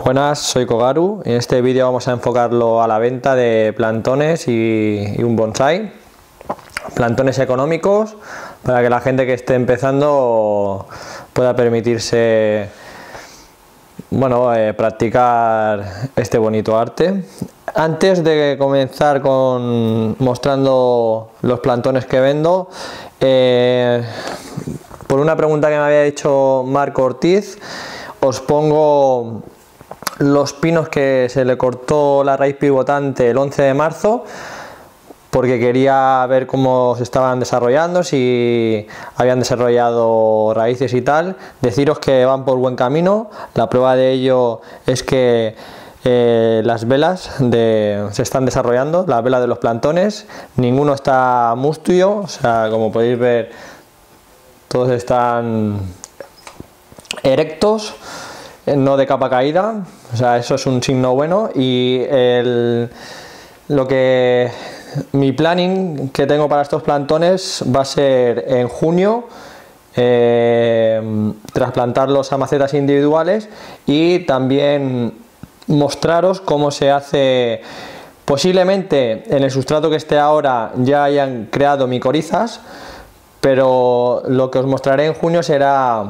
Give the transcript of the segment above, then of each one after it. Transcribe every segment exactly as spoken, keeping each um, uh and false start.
Buenas, soy Kogaru y en este vídeo vamos a enfocarlo a la venta de plantones y, y un bonsai. Plantones económicos para que la gente que esté empezando pueda permitirse bueno, eh, practicar este bonito arte. Antes de comenzar con mostrando los plantones que vendo, eh, por una pregunta que me había hecho Marco Ortiz, os pongo los pinos que se le cortó la raíz pivotante el once de marzo, porque quería ver cómo se estaban desarrollando, si habían desarrollado raíces y tal. Deciros que van por buen camino. La prueba de ello es que eh, las velas de, se están desarrollando, las velas de los plantones, ninguno está mustio, o sea, como podéis ver, todos están erectos, no de capa caída, o sea, eso es un signo bueno. Y el, lo que mi planning que tengo para estos plantones va a ser en junio eh, trasplantarlos a macetas individuales y también mostraros cómo se hace. Posiblemente en el sustrato que esté ahora ya hayan creado micorizas, pero lo que os mostraré en junio será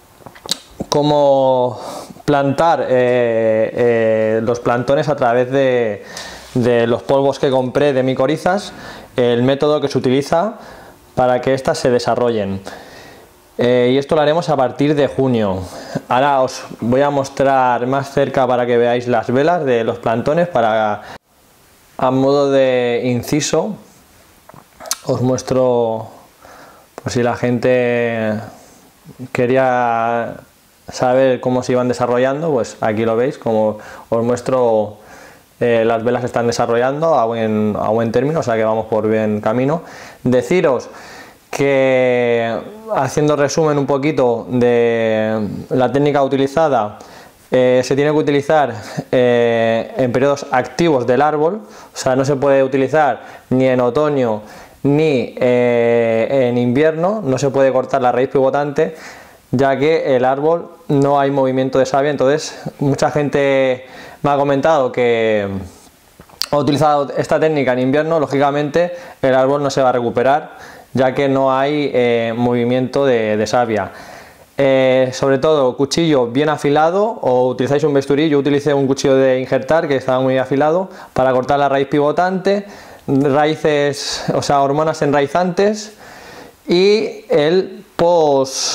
cómo plantar eh, eh, los plantones a través de, de los polvos que compré de micorizas, el método que se utiliza para que éstas se desarrollen. Eh, y esto lo haremos a partir de junio. Ahora os voy a mostrar más cerca para que veáis las velas de los plantones. Para, a modo de inciso, os muestro, por si la gente quería saber cómo se iban desarrollando, pues aquí lo veis, como os muestro. Eh, las velas se están desarrollando a buen, a buen término, o sea que vamos por buen camino. Deciros que, haciendo resumen un poquito de la técnica utilizada, eh, se tiene que utilizar eh, en periodos activos del árbol, o sea, no se puede utilizar ni en otoño ni eh, en invierno, no se puede cortar la raíz pivotante, ya que el árbol no hay movimiento de savia. Entonces mucha gente me ha comentado que ha utilizado esta técnica en invierno, lógicamente el árbol no se va a recuperar, ya que no hay eh, movimiento de, de savia. Eh, sobre todo cuchillo bien afilado, o utilizáis un bisturí. Yo utilicé un cuchillo de injertar que estaba muy afilado para cortar la raíz pivotante, raíces, o sea, hormonas enraizantes, y el post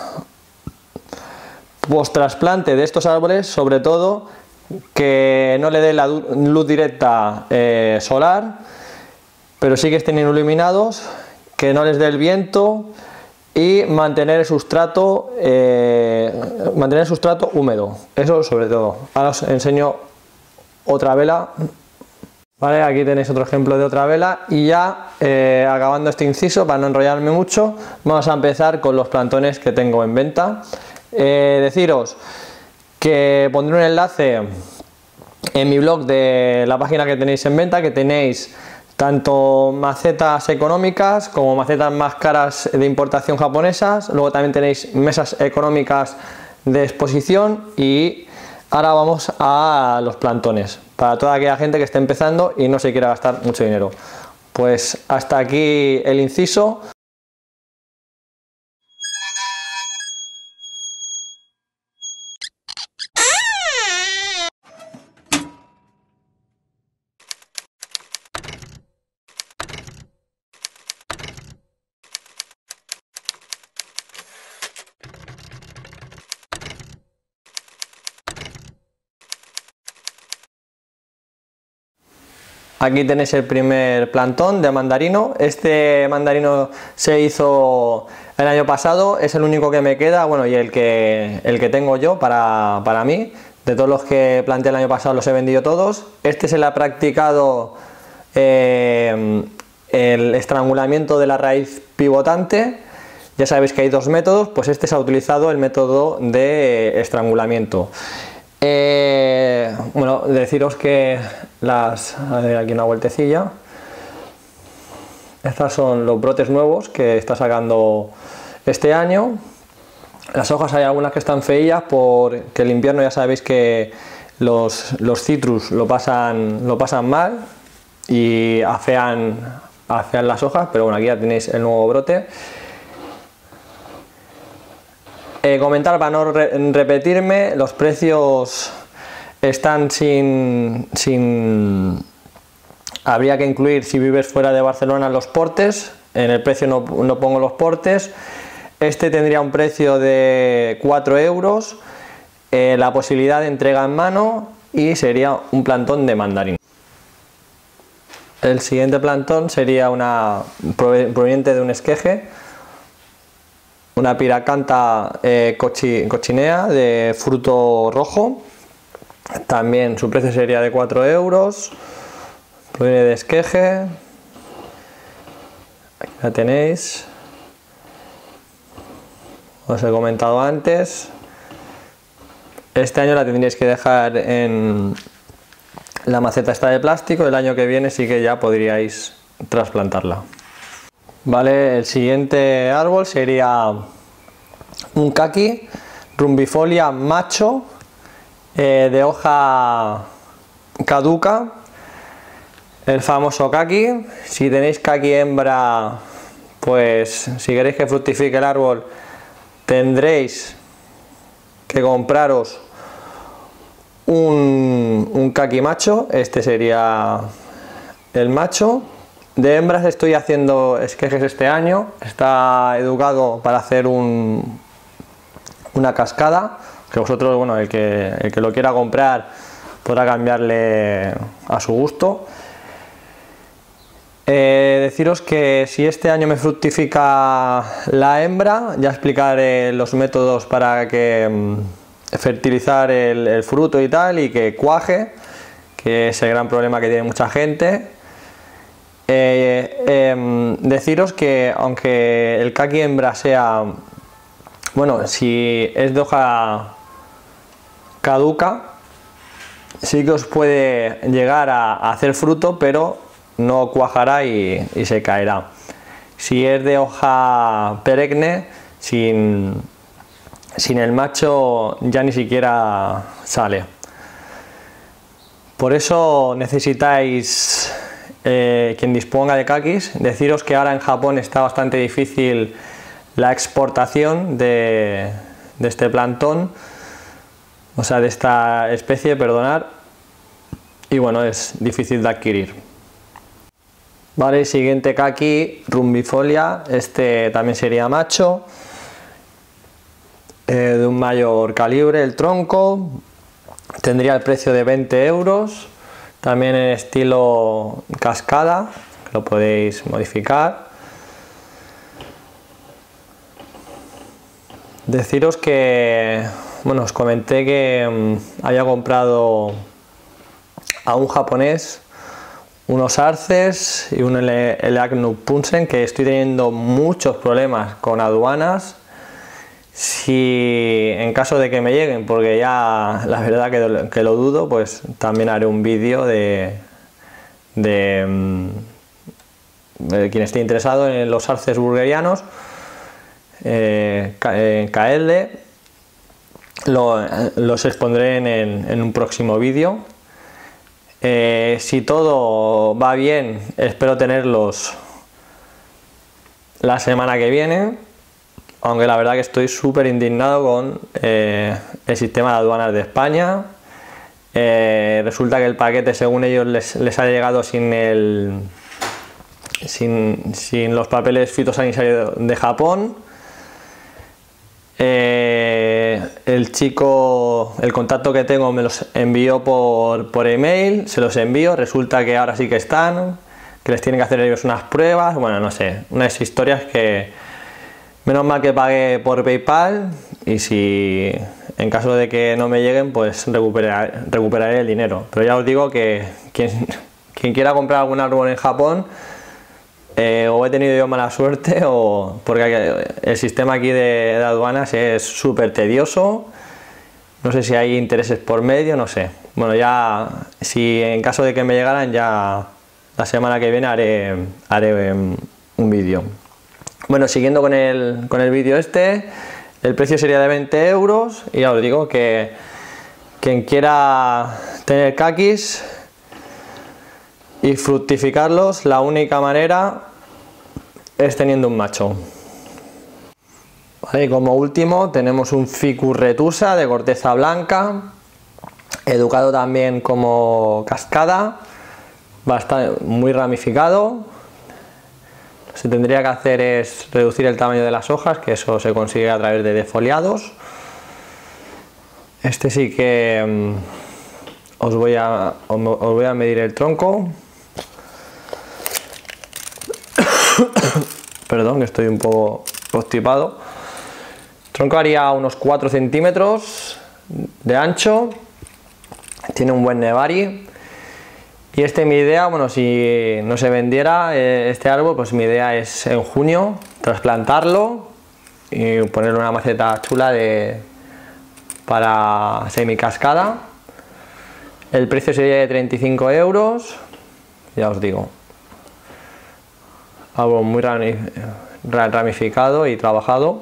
post trasplante de estos árboles, sobre todo que no le dé la luz directa eh, solar, pero sí que estén iluminados, que no les dé el viento, y mantener el sustrato eh, mantener el sustrato húmedo, eso sobre todo. Ahora os enseño otra vela. Vale, aquí tenéis otro ejemplo de otra vela. Y ya eh, acabando este inciso, para no enrollarme mucho, vamos a empezar con los plantones que tengo en venta. Eh, deciros que pondré un enlace en mi blog de la página que tenéis en venta, que tenéis tanto macetas económicas como macetas más caras de importación japonesas. Luego también tenéis mesas económicas de exposición. Y ahora vamos a los plantones, para toda aquella gente que esté empezando y no se quiera gastar mucho dinero. Pues hasta aquí el inciso. Aquí tenéis el primer plantón de mandarino. Este mandarino se hizo el año pasado, es el único que me queda, bueno, y el que, el que tengo yo para, para mí. De todos los que planté el año pasado los he vendido todos. Este se le ha practicado eh, el estrangulamiento de la raíz pivotante. Ya sabéis que hay dos métodos, pues este se ha utilizado el método de estrangulamiento. Eh, bueno, deciros que las, a ver, aquí una vueltecilla. Estos son los brotes nuevos que está sacando este año. Las hojas hay algunas que están feillas porque el invierno ya sabéis que los, los citrus lo pasan, lo pasan mal y afean, afean las hojas, pero bueno, aquí ya tenéis el nuevo brote. Eh, comentar para no re repetirme, los precios están sin, sin... Habría que incluir, si vives fuera de Barcelona, los portes. En el precio no, no pongo los portes. Este tendría un precio de cuatro euros, eh, la posibilidad de entrega en mano y sería un plantón de mandarín. El siguiente plantón sería una proveniente de un esqueje, una piracanta eh, cochi, cochinea de fruto rojo. También su precio sería de cuatro euros, proviene de esqueje, aquí la tenéis, os he comentado antes. Este año la tendríais que dejar en la maceta esta de plástico, el año que viene sí que ya podríais trasplantarla. Vale, el siguiente árbol sería un caqui, rumbifolia macho, eh, de hoja caduca, el famoso caqui. Si tenéis caqui hembra, pues si queréis que fructifique el árbol tendréis que compraros un, un caqui macho. Este sería el macho. De hembras estoy haciendo esquejes este año, está educado para hacer un, una cascada, que vosotros, bueno, el que, el que lo quiera comprar podrá cambiarle a su gusto. Eh, deciros que si este año me fructifica la hembra, ya explicaré los métodos para que mm, fertilizar el, el fruto y tal, y que cuaje, que es el gran problema que tiene mucha gente. Eh, eh, deciros que aunque el caqui hembra sea, bueno, si es de hoja caduca, sí que os puede llegar a, a hacer fruto, pero no cuajará y, y se caerá. Si es de hoja perenne, sin, sin el macho ya ni siquiera sale. Por eso necesitáis, eh, quien disponga de caquis, deciros que ahora en Japón está bastante difícil la exportación de, de este plantón, o sea, de esta especie, perdonad, y bueno, es difícil de adquirir. Vale, siguiente caqui, rumbifolia, este también sería macho, eh, de un mayor calibre el tronco, tendría el precio de veinte euros, también en estilo cascada, que lo podéis modificar. Deciros que, bueno, os comenté que um, había comprado a un japonés unos arces y un Elagnum punsen, que estoy teniendo muchos problemas con aduanas. Si en caso de que me lleguen, porque ya la verdad que, que lo dudo, pues también haré un vídeo de, de, de quien esté interesado en los arces burguerianos, eh, en K L. Lo, los expondré en, el, en un próximo vídeo. Eh, si todo va bien, espero tenerlos la semana que viene, aunque la verdad que estoy súper indignado con eh, el sistema de aduanas de España. Eh, resulta que el paquete, según ellos, les, les ha llegado sin, el, sin, sin los papeles fitosanitarios de Japón. Eh, el chico, el contacto que tengo me los envió por, por email, se los envío, resulta que ahora sí que están, que les tienen que hacer ellos unas pruebas, bueno, no sé, unas historias que menos mal que pagué por PayPal, y si en caso de que no me lleguen, pues recuperaré, recuperaré el dinero. Pero ya os digo que quien, quien quiera comprar algún árbol en Japón, Eh, o he tenido yo mala suerte, o porque el sistema aquí de, de aduanas es súper tedioso. No sé si hay intereses por medio, no sé. Bueno, ya si en caso de que me llegaran, ya la semana que viene haré, haré um, un vídeo. Bueno, siguiendo con el, con el vídeo este, el precio sería de veinte euros, y ya os digo que, Quien quiera tener kakis y fructificarlos, la única manera es teniendo un macho. Vale, y como último tenemos un Ficus retusa de corteza blanca, educado también como cascada, bastante, muy ramificado. Lo que se tendría que hacer es reducir el tamaño de las hojas, que eso se consigue a través de defoliados. Este sí que um, os, voy a, os voy a medir el tronco. Perdón, que estoy un poco constipado. El tronco haría unos cuatro centímetros de ancho. Tiene un buen nevari. Y este, mi idea, bueno, si no se vendiera eh, este árbol, pues mi idea es en junio trasplantarlo y ponerle una maceta chula de, para semicascada. El precio sería de treinta y cinco euros, ya os digo. Algo muy ramificado y trabajado.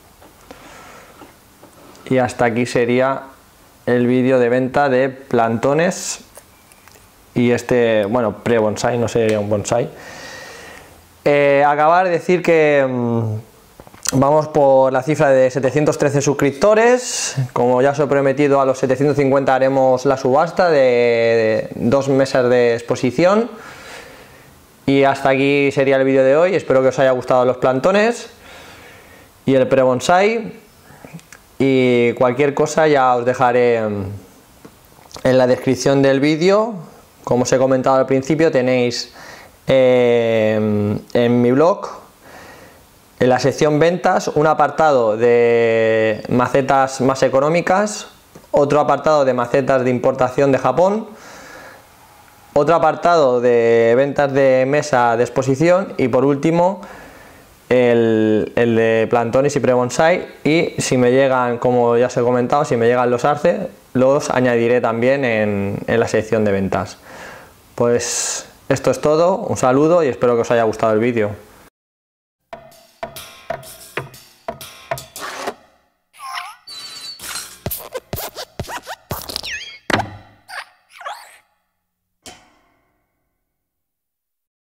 Y hasta aquí sería el vídeo de venta de plantones y este, bueno, pre-bonsai, no sería un bonsai. Eh, acabar de decir que mmm, vamos por la cifra de setecientos trece suscriptores. Como ya os he prometido, a los setecientos cincuenta haremos la subasta de, de dos mesas de exposición. Y hasta aquí sería el vídeo de hoy. Espero que os haya gustado los plantones y el pre-bonsai. Y cualquier cosa ya os dejaré en la descripción del vídeo. Como os he comentado al principio, tenéis eh, en mi blog, en la sección ventas, un apartado de macetas más económicas, otro apartado de macetas de importación de Japón, otro apartado de ventas de mesa de exposición y por último el, el de plantones y pre-bonsai. Y si me llegan, como ya os he comentado, si me llegan los arce, los añadiré también en, en la sección de ventas. Pues esto es todo, un saludo y espero que os haya gustado el vídeo.